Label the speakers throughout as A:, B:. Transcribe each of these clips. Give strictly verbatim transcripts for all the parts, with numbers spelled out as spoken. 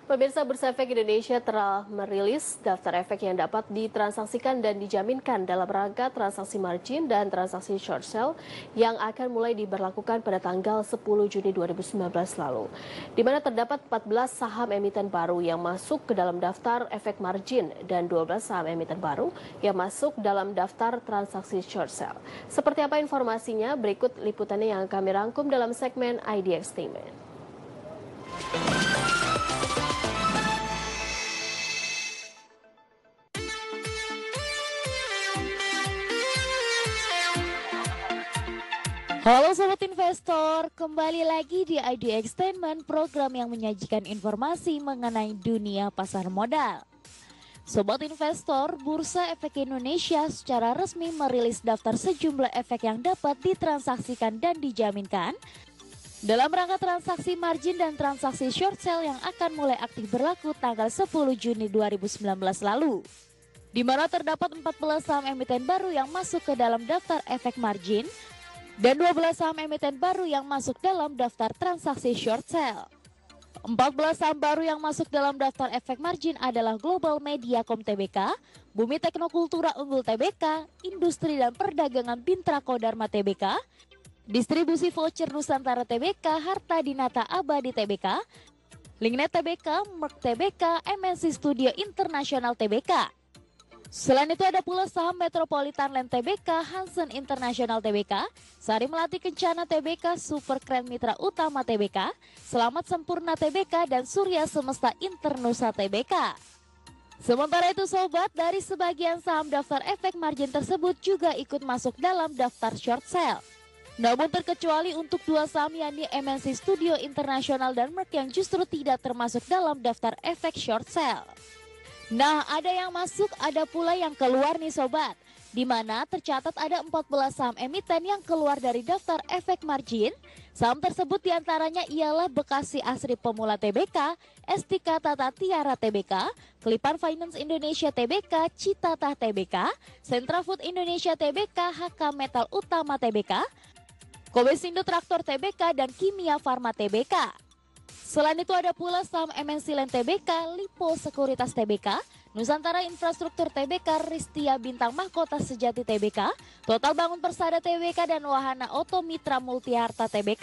A: Pemirsa, Bursa Efek Indonesia telah merilis daftar efek yang dapat ditransaksikan dan dijaminkan dalam rangka transaksi margin dan transaksi short sale yang akan mulai diberlakukan pada tanggal sepuluh Juni dua ribu sembilan belas lalu. Di mana terdapat empat belas saham emiten baru yang masuk ke dalam daftar efek margin dan dua belas saham emiten baru yang masuk dalam daftar transaksi short sale. Seperti apa informasinya? Berikut liputannya yang kami rangkum dalam segmen I D Extainment.
B: Halo Sobat Investor, kembali lagi di I D Extainment, program yang menyajikan informasi mengenai dunia pasar modal. Sobat Investor, Bursa Efek Indonesia secara resmi merilis daftar sejumlah efek yang dapat ditransaksikan dan dijaminkan dalam rangka transaksi margin dan transaksi short sale yang akan mulai aktif berlaku tanggal sepuluh Juni dua ribu sembilan belas lalu. Di mana terdapat empat belas saham emiten baru yang masuk ke dalam daftar efek margin dan dua belas saham emiten baru yang masuk dalam daftar transaksi short sale. empat belas saham baru yang masuk dalam daftar efek margin adalah Global Mediacom Tbk, Bumi Teknokultura Unggul Tbk, Industri dan Perdagangan Bintrako Dharma Tbk, Distribusi Voucher Nusantara Tbk, Harta Dinata Abadi Tbk, Linknet Tbk, Merck Tbk, M N C Studio International Tbk. Selain itu ada pula saham Metropolitan Land Tbk, Hansen International Tbk, Sari Melati Kencana Tbk, Super Keren Mitra Utama Tbk, Selamat Sempurna Tbk, dan Surya Semesta Internusa Tbk. Sementara itu sobat, dari sebagian saham daftar efek margin tersebut juga ikut masuk dalam daftar short sale. Namun terkecuali untuk dua saham yakni M N C Studio International dan Merck yang justru tidak termasuk dalam daftar efek short sale. Nah, ada yang masuk, ada pula yang keluar nih sobat. Di mana tercatat ada empat belas saham emiten yang keluar dari daftar efek margin. Saham tersebut diantaranya ialah Bekasi Asri Pemula Tbk, Estika Tata Tiara Tbk, Kelipan Finance Indonesia Tbk, Citata Tbk, Sentra Food Indonesia Tbk, H K Metal Utama Tbk, Kobesindo Traktor Tbk, dan Kimia Farma Tbk. Selain itu ada pula saham M N C Land Tbk, Lipo Sekuritas Tbk, Nusantara Infrastruktur Tbk, Ristia Bintang Mahkota Sejati Tbk, Total Bangun Persada Tbk, dan Wahana Oto Mitra Multiharta Tbk.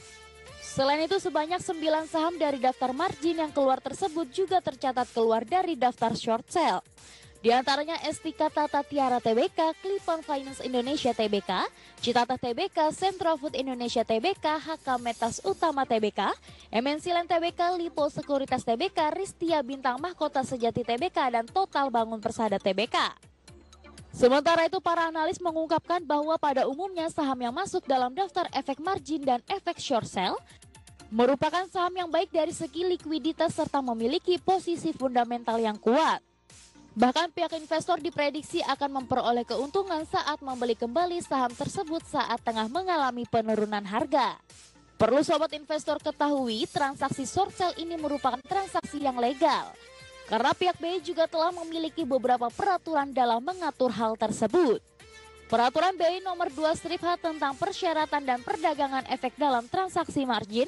B: Selain itu sebanyak sembilan saham dari daftar margin yang keluar tersebut juga tercatat keluar dari daftar short sale. Di antaranya Estika Tata Tiara Tbk, Kelipan Finance Indonesia Tbk, Citata Tbk, Sentra Food Indonesia Tbk, H K Metas Utama Tbk, M N C Land Tbk, Lipo Sekuritas Tbk, Ristia Bintang Mahkota Sejati Tbk, dan Total Bangun Persada Tbk. Sementara itu para analis mengungkapkan bahwa pada umumnya saham yang masuk dalam daftar efek margin dan efek short sale merupakan saham yang baik dari segi likuiditas serta memiliki posisi fundamental yang kuat. Bahkan pihak investor diprediksi akan memperoleh keuntungan saat membeli kembali saham tersebut saat tengah mengalami penurunan harga. Perlu sobat investor ketahui, transaksi short sale ini merupakan transaksi yang legal. Karena pihak B I juga telah memiliki beberapa peraturan dalam mengatur hal tersebut. Peraturan B I nomor dua strip H tentang persyaratan dan perdagangan efek dalam transaksi margin,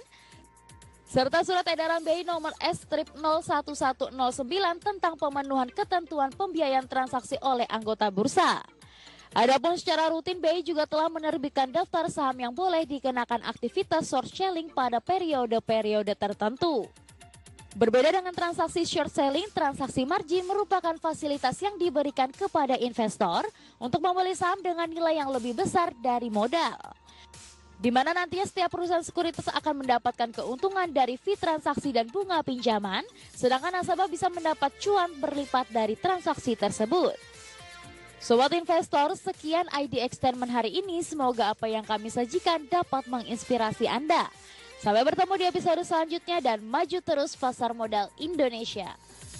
B: serta surat edaran B I nomor S nol satu satu nol sembilan tentang pemenuhan ketentuan pembiayaan transaksi oleh anggota bursa. Adapun secara rutin B I juga telah menerbitkan daftar saham yang boleh dikenakan aktivitas short selling pada periode-periode tertentu. Berbeda dengan transaksi short selling, transaksi margin merupakan fasilitas yang diberikan kepada investor untuk membeli saham dengan nilai yang lebih besar dari modal. Di mana nantinya setiap perusahaan sekuritas akan mendapatkan keuntungan dari fee transaksi dan bunga pinjaman, sedangkan nasabah bisa mendapat cuan berlipat dari transaksi tersebut. Sobat investor, sekian I D Extainment hari ini. Semoga apa yang kami sajikan dapat menginspirasi Anda. Sampai bertemu di episode selanjutnya dan maju terus pasar modal Indonesia.